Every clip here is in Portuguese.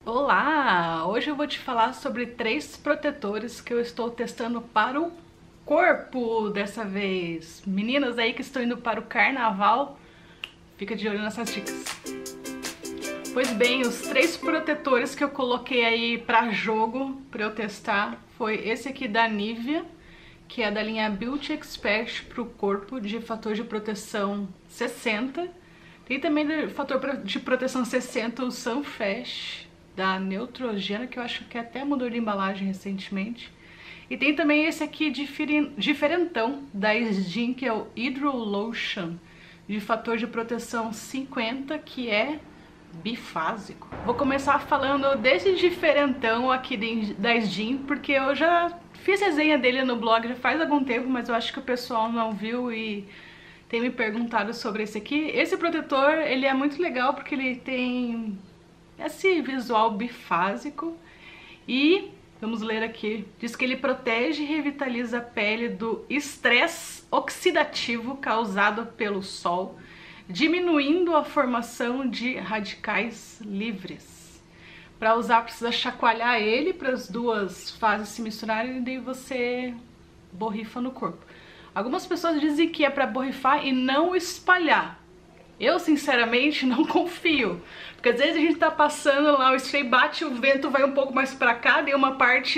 Olá! Hoje eu vou te falar sobre 3 protetores que eu estou testando para o corpo dessa vez. Meninas aí que estão indo para o carnaval, fica de olho nessas dicas. Pois bem, os 3 protetores que eu coloquei aí para jogo, para eu testar, foi esse aqui da Nivea, que é da linha Beauty Expert para o corpo, de fator de proteção 60. Tem também de fator de proteção 60 o Sunfresh, da Neutrogena, que eu acho que até mudou de embalagem recentemente. E tem também esse aqui diferentão da Skin, que é o Hydro Lotion, de fator de proteção 50, que é bifásico. Vou começar falando desse diferentão aqui da Skin, porque eu já fiz resenha dele no blog já faz algum tempo, mas eu acho que o pessoal não viu e tem me perguntado sobre esse aqui. Esse protetor, ele é muito legal porque ele tem esse visual bifásico e, vamos ler aqui, diz que ele protege e revitaliza a pele do estresse oxidativo causado pelo sol, diminuindo a formação de radicais livres. Para usar precisa chacoalhar ele para as duas fases se misturarem e daí você borrifa no corpo. Algumas pessoas dizem que é para borrifar e não espalhar. Eu, sinceramente, não confio. Porque às vezes a gente tá passando lá, o spray bate, o vento vai um pouco mais pra cá, daí uma parte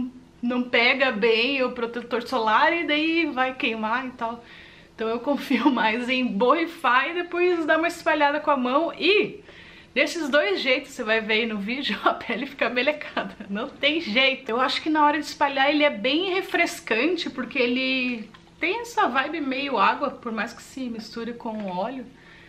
não pega bem o protetor solar e daí vai queimar e tal. Então eu confio mais em borrifar e depois dar uma espalhada com a mão. E desses dois jeitos, você vai ver aí no vídeo, a pele fica melecada. Não tem jeito. Eu acho que na hora de espalhar ele é bem refrescante, porque ele tem essa vibe meio água, por mais que se misture com óleo.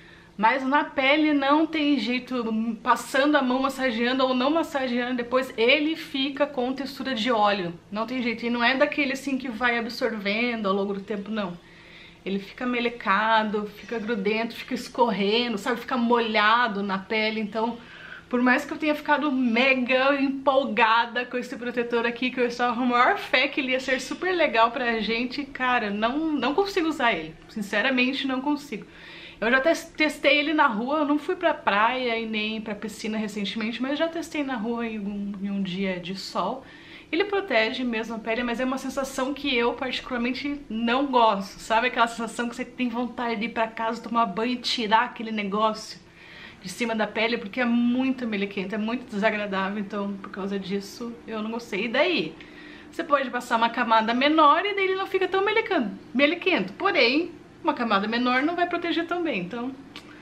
Mas na pele não tem jeito, passando a mão, massageando ou não massageando, depois ele fica com textura de óleo. Não tem jeito, e não é daquele assim que vai absorvendo ao longo do tempo, não. Ele fica melecado, fica grudento, fica escorrendo, sabe? Fica molhado na pele, então por mais que eu tenha ficado mega empolgada com esse protetor aqui, que eu estava com a maior fé que ele ia ser super legal pra gente, cara, não consigo usar ele. Sinceramente, não consigo. Eu já testei ele na rua, eu não fui pra praia e nem pra piscina recentemente, mas já testei na rua em um dia de sol. Ele protege mesmo a pele, mas é uma sensação que eu particularmente não gosto. Sabe aquela sensação que você tem vontade de ir pra casa, tomar banho e tirar aquele negócio de cima da pele, porque é muito melequento, é muito desagradável, então por causa disso eu não gostei. E daí? Você pode passar uma camada menor e daí ele não fica tão melequento, porém uma camada menor não vai proteger tão bem, então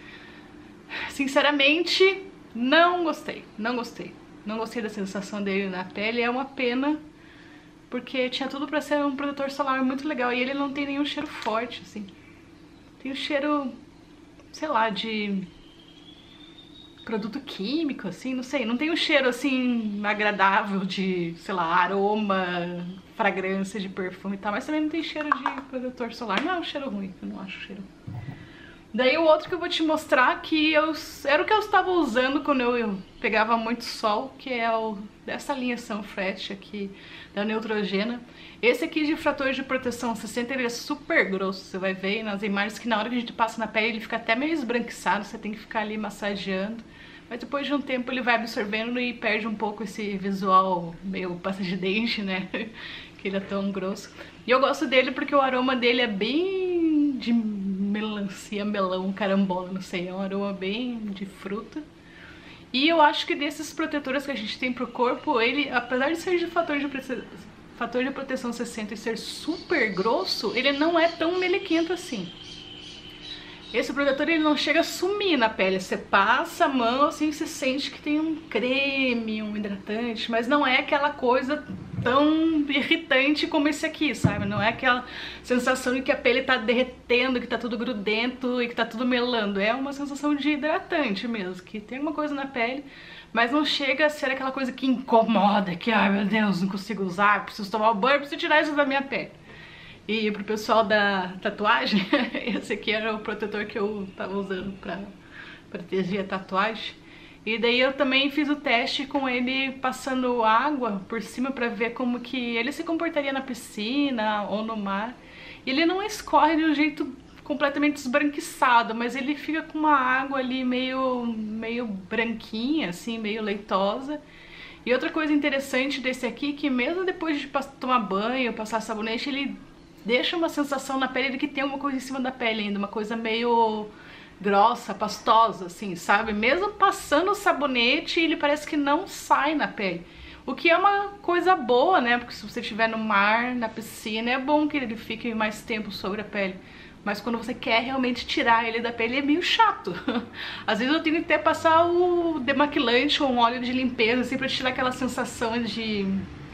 sinceramente não gostei, não gostei da sensação dele na pele. É uma pena, porque tinha tudo pra ser um protetor solar muito legal e ele não tem nenhum cheiro forte, assim, tem um cheiro, sei lá, de produto químico, assim, não sei, não tem um cheiro, assim, agradável de, sei lá, aroma, fragrância de perfume e tal, mas também não tem cheiro de protetor solar. Não é um cheiro ruim, eu não acho cheiro. Daí o outro que eu vou te mostrar, que era o que eu estava usando quando eu pegava muito sol, que é o dessa linha Sunfresh aqui, da Neutrogena. Esse aqui de fator de proteção 60, ele é super grosso, você vai ver nas imagens que na hora que a gente passa na pele ele fica até meio esbranquiçado, você tem que ficar ali massageando. Mas depois de um tempo ele vai absorvendo e perde um pouco esse visual meio pasta de dente, né? Que ele é tão grosso. E eu gosto dele porque o aroma dele é bem de melancia, melão, carambola, não sei. É um aroma bem de fruta. E eu acho que desses protetores que a gente tem pro corpo, ele, apesar de ser de fator de proteção 60 e ser super grosso, ele não é tão melequento assim. Esse protetor ele não chega a sumir na pele, você passa a mão assim, você sente que tem um creme, um hidratante, mas não é aquela coisa tão irritante como esse aqui, sabe? Não é aquela sensação de que a pele tá derretendo, que tá tudo grudento e que tá tudo melando. É uma sensação de hidratante mesmo, que tem alguma coisa na pele, mas não chega a ser aquela coisa que incomoda, que ai meu Deus, não consigo usar, preciso tomar o banho, preciso tirar isso da minha pele. E pro pessoal da tatuagem, esse aqui era o protetor que eu tava usando pra proteger a tatuagem. E daí eu também fiz o teste com ele passando água por cima pra ver como que ele se comportaria na piscina ou no mar. E ele não escorre de um jeito completamente esbranquiçado, mas ele fica com uma água ali meio branquinha, assim, meio leitosa. E outra coisa interessante desse aqui, que mesmo depois de tomar banho, passar sabonete, ele deixa uma sensação na pele de que tem uma coisa em cima da pele ainda, uma coisa meio grossa, pastosa, assim, sabe? Mesmo passando o sabonete, ele parece que não sai na pele. O que é uma coisa boa, né? Porque se você estiver no mar, na piscina, é bom que ele fique mais tempo sobre a pele. Mas quando você quer realmente tirar ele da pele, é meio chato. Às vezes eu tenho que até passar o demaquilante ou um óleo de limpeza, assim, pra tirar aquela sensação de...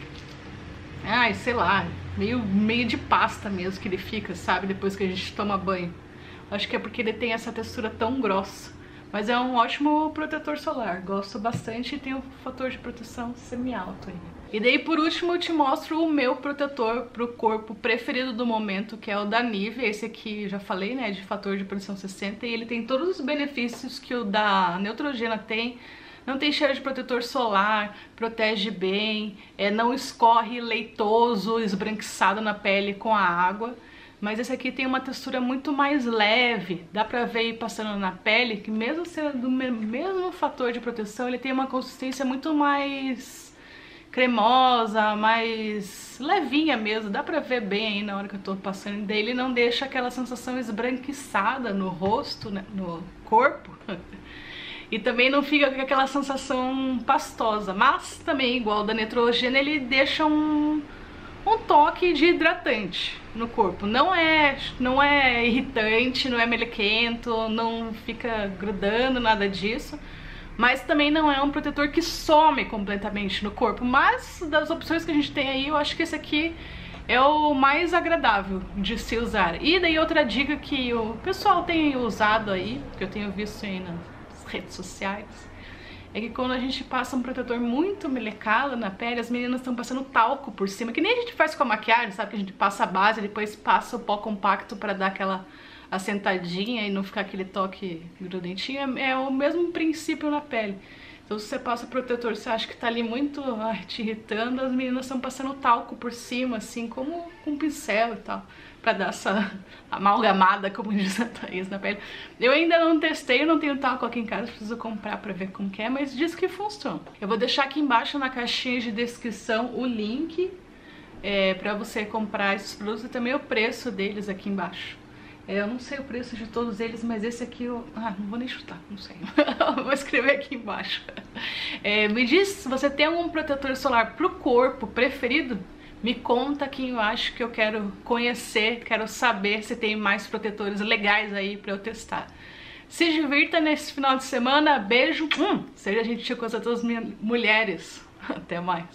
ai, sei lá, meio de pasta mesmo que ele fica, sabe? Depois que a gente toma banho. Acho que é porque ele tem essa textura tão grossa. Mas é um ótimo protetor solar, gosto bastante e tem um fator de proteção semi-alto aí. E daí por último eu te mostro o meu protetor pro corpo preferido do momento, que é o da Nivea. Esse aqui já falei, né, de fator de proteção 60, e ele tem todos os benefícios que o da Neutrogena tem. Não tem cheiro de protetor solar, protege bem, não escorre leitoso, esbranquiçado na pele com a água. Mas esse aqui tem uma textura muito mais leve, dá pra ver ir passando na pele, que mesmo sendo do mesmo fator de proteção, ele tem uma consistência muito mais cremosa, mais levinha mesmo, dá pra ver bem aí na hora que eu tô passando dele, não deixa aquela sensação esbranquiçada no rosto, né, no corpo. E também não fica com aquela sensação pastosa, mas também, igual da Neutrogena, ele deixa um toque de hidratante no corpo. Não é irritante, não é melequento, não fica grudando, nada disso. Mas também não é um protetor que some completamente no corpo. Mas das opções que a gente tem aí, eu acho que esse aqui é o mais agradável de se usar. E daí outra dica que o pessoal tem usado aí, que eu tenho visto aí nas redes sociais, é que quando a gente passa um protetor muito melecado na pele, as meninas estão passando talco por cima, que nem a gente faz com a maquiagem, sabe? Que a gente passa a base, depois passa o pó compacto pra dar aquela assentadinha e não ficar aquele toque grudentinho. É o mesmo princípio na pele. Então se você passa o protetor, você acha que tá ali muito te irritando, as meninas estão passando talco por cima, assim, como com um pincel e tal, pra dar essa amalgamada, como diz a Thaís, na pele. Eu ainda não testei, eu não tenho talco aqui em casa, preciso comprar pra ver como que é, mas diz que funciona. Eu vou deixar aqui embaixo na caixinha de descrição o link pra você comprar esses produtos e também o preço deles aqui embaixo. Eu não sei o preço de todos eles, mas esse aqui eu... não vou nem chutar, não sei. Vou escrever aqui embaixo. Me diz se você tem algum protetor solar pro corpo preferido. Me conta quem eu acho que eu quero conhecer, quero saber se tem mais protetores legais aí pra eu testar. Se divirta nesse final de semana, beijo, seja gentil com as outras mulheres. Até mais.